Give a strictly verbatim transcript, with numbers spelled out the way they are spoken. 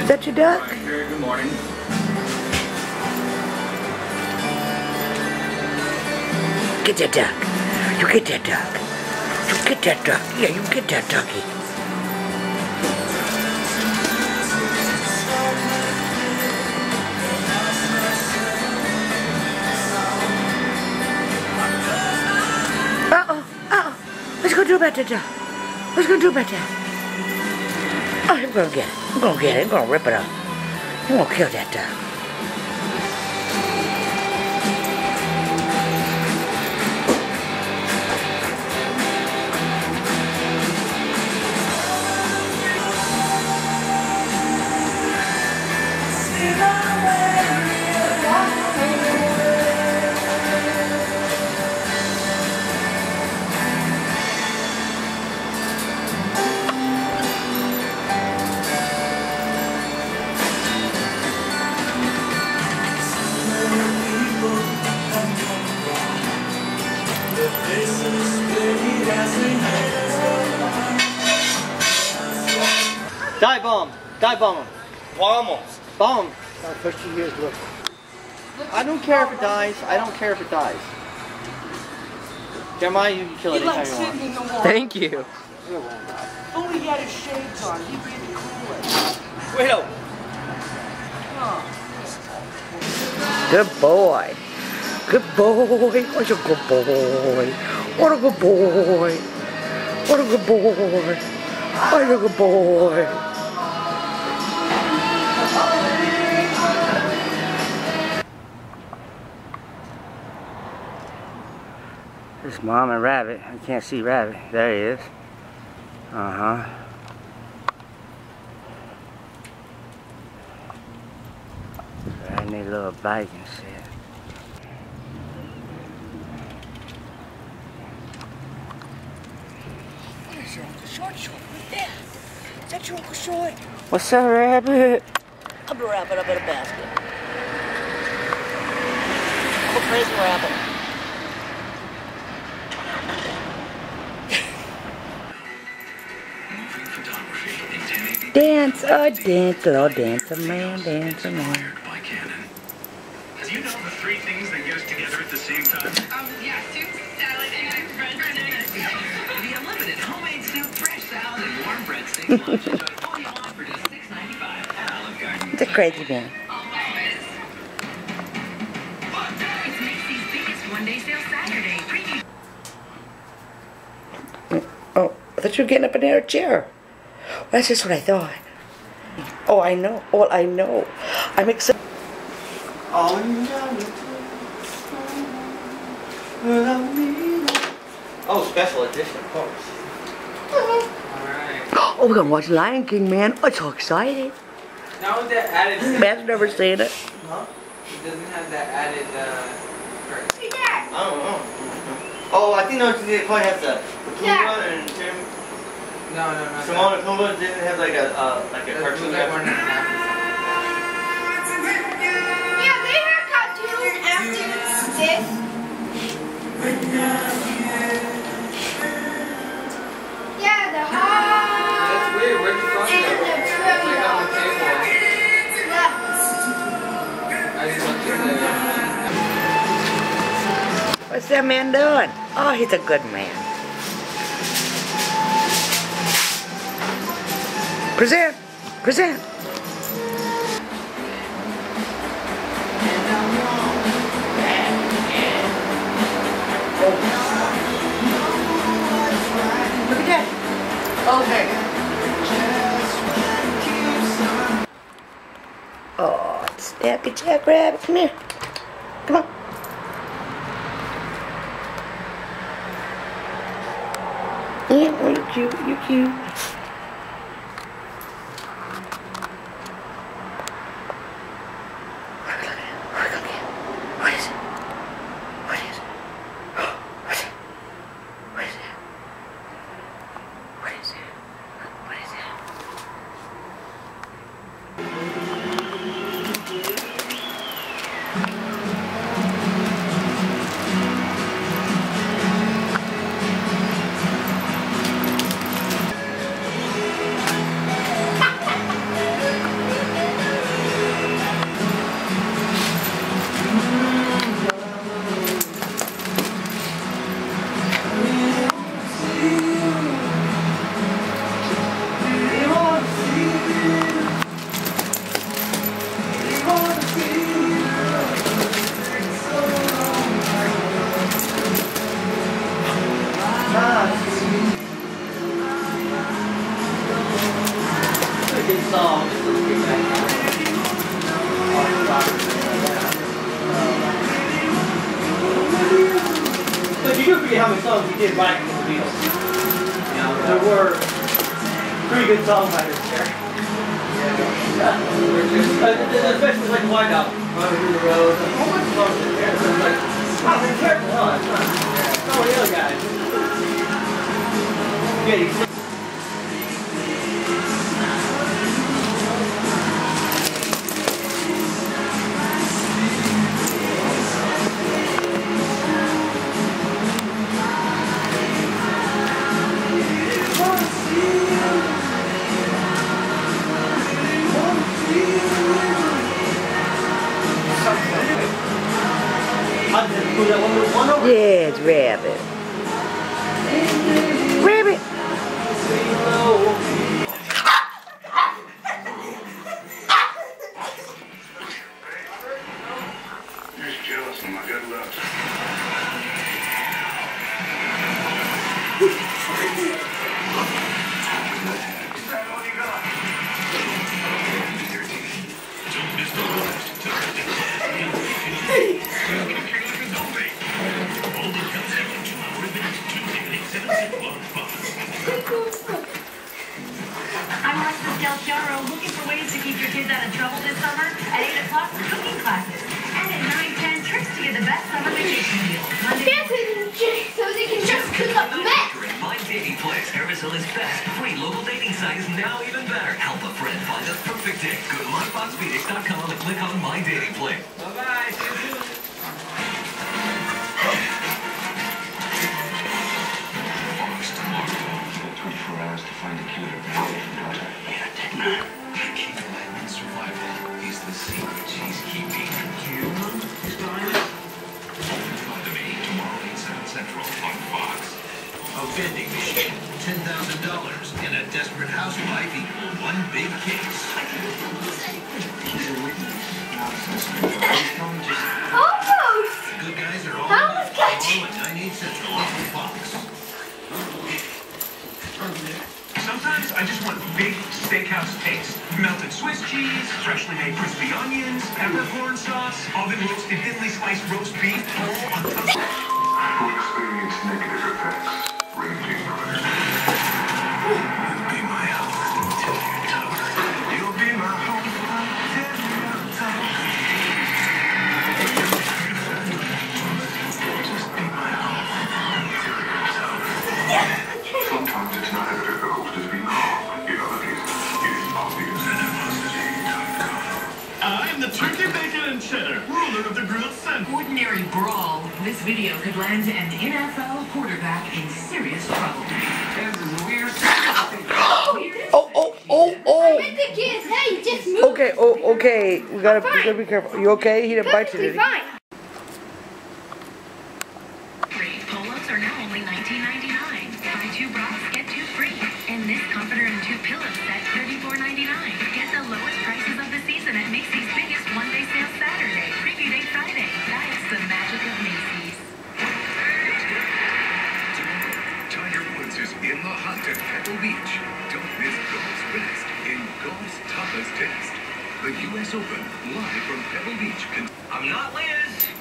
Is that your duck? Good morning. Get that duck. You get that duck. You get that duck. Yeah, you get that ducky. Uh-oh. Uh-oh. What's gonna do about that duck? What's gonna do about that? Oh, I'm gonna get it. I'm gonna get it. I'm gonna rip it up. I'm gonna kill that duck. Die bomb! Die bomb him! Bomb him! Bomb him! Uh, first two years, look. I don't care if it dies. I don't care if it dies. Jeremiah, you can kill it anytime you want. In the water. Thank you. If only he had his shades on, he'd be the coolest. Wait up! Good boy. Good boy. What's a good boy? What a good boy. What a good boy. What a good boy. This Mom and Rabbit. I can't see Rabbit. There he is. Uh-huh. Riding their little bike and shit. There's your Uncle Short Short right there. Is that your Uncle Short? What's up, Rabbit? I'm the rabbit up in a basket. I'm a crazy rabbit. Dance, oh dance, little dancer man, dancer man. Do you know the three things that get us together at the same time? Um, yeah, soup, salad, and bread. The unlimited homemade soup, fresh salad, and warm breadsticks lunch. Enjoy all you want for just six ninety-five at Olive Garden. It's a crazy man. Always. It's Macy's biggest one-day sale Saturday. Preview. Oh, I thought you were getting up in their chair. That's just what I thought. Oh, I know. Oh, I know. I'm excited. Oh, oh, special edition, of course. Alright. Oh, we're gonna watch Lion King, man. I'm so excited. Now with that added... Man's never seen it. Huh? It doesn't have that added, uh... perk. Hey, Dad. I don't know. Oh, I think no, it probably has the Pumbaa and Tim. No, no, no. Simone and Pumbaa didn't have like a uh, like a cartoon. Like one and a half or Yeah, they have cartoons after this. Yeah, the hall. That's weird. Where'd you find And that? the It's trivia. like on the table. Yeah. I just looked at the... What's that man doing? Oh, he's a good man. Present! Present! Look at that! Okay. Oh, Snappy Jackrabbit, come here. Come on. Yeah, oh, you're cute, you're cute. do forget how many songs he did write for the Beatles. You know, there were pretty good songwriters there. Yeah. Especially like White Album, Running Through the Road, a whole bunch of songs in there. So it's like, wow, be careful, huh? It's not, it's not one of the other guys. Yeah, you Yeah, it's Rabbit. Rabbit! Just jealous of my good looks. Is that all you got? Don't miss the last. I'm Alexis Del Chiaro, looking for ways to keep your kids out of trouble this summer at eight o'clock for cooking classes. And at nine ten, tricks to get the best summer vacation deal. Dancing so they can just cook up a mess. My Dating Place, Arizona's best free local dating site, is now even better. Help a friend find the perfect date. Go to my fox phoenix dot com and click on My Dating Place. Bye-bye. See you soon. twenty-four hours to find a cure for your daughter. Yeah, didn't I? Keep Lightning survival. He's the secret she's keeping. You? He's dying? Find me tomorrow, eight, seven Central on Fox. A vending machine, ten thousand dollars, and a desperate housewife equal one big case. He's a witness, not a suspect. He's coming just... Almost. The good guys are all Almost got you. at nine, eight Central on Fox. Sometimes I just want big steakhouse taste. Melted Swiss cheese, freshly made crispy onions, peppercorn sauce, oven roasted thinly sliced roast beef, all on toast. Who experience negative effects ranging from You'll be my hope until you're tired. You'll be my hope until you're tired. Just be my hope until you're tired. sometimes it's not evident the host is being harmed. In other cases, it is obvious. I'm the turkey, bacon, and cheddar, ruler of the grilled sandwich. Ordinary brawl. This video could land an N F L quarterback in serious trouble. Weird. Oh, oh, oh, I oh! meant the kids. Hey, just move. Okay, oh, okay. We gotta, we gotta be careful. You okay? He didn't bite you, did he? Fine. Free polos are now only nineteen ninety-nine. Buy two bras, get two free. And this comforter and two pillows set thirty-four ninety-nine. Get the lowest prices of the season at Macy's biggest one-day sale Saturday. Preview day Friday. That's the magic of Macy's. Tiger Woods is in the hunt at Pebble Beach. Don't miss golf's best in golf's toughest test. The U S Open, live from Pebble Beach. I'm not Liz.